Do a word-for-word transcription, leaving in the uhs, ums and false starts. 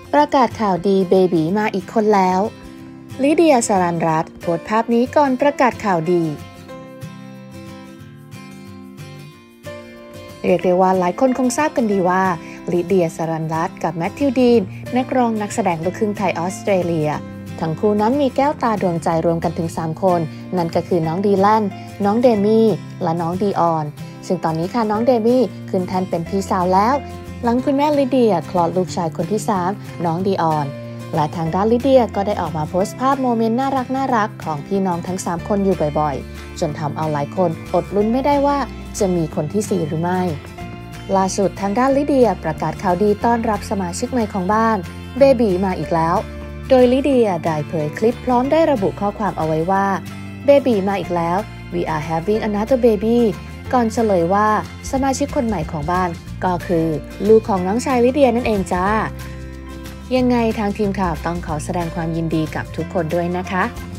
ประกาศข่าวดีเบบีมาอีกคนแล้วลิเดีย สรัญรัตน์โพสต์ภาพนี้ก่อนประกาศข่าวดีเรียกได้ว่าหลายคนคงทราบกันดีว่าลิเดีย สรัญรัตน์กับแมทธิวดีนนักร้องนักแสดงลูกครึ่งไทยออสเตรเลียทั้งคู่นั้นมีแก้วตาดวงใจรวมกันถึงสามคนนั่นก็คือน้องดีแลนน้องเดมี่และน้องดีออนซึ่งตอนนี้ค่ะน้องเดมี่ขึ้นแทนเป็นพี่สาวแล้วหลังคุณแม่ลิเดียคลอดลูกชายคนที่สามน้องดีออนและทางด้านลิเดียก็ได้ออกมาโพสต์ภาพโมเมนต์น่ารักน่ารักของพี่น้องทั้งสามคนอยู่บ่อยๆจนทำเอาหลายคนอดลุ้นไม่ได้ว่าจะมีคนที่สี่หรือไม่ล่าสุดทางด้านลิเดียประกาศข่าวดีต้อนรับสมาชิกใหม่ของบ้านเบบีมาอีกแล้วโดยลิเดียได้เผยคลิปพร้อมได้ระบุข้อความเอาไว้ว่าเบบีมาอีกแล้ว we are having another baby ก่อนเฉลยว่าสมาชิกคนใหม่ของบ้านก็คือลูกของน้องชายลิเดียนั่นเองจ้ายังไงทางทีมข่าวต้องขอแสดงความยินดีกับทุกคนด้วยนะคะ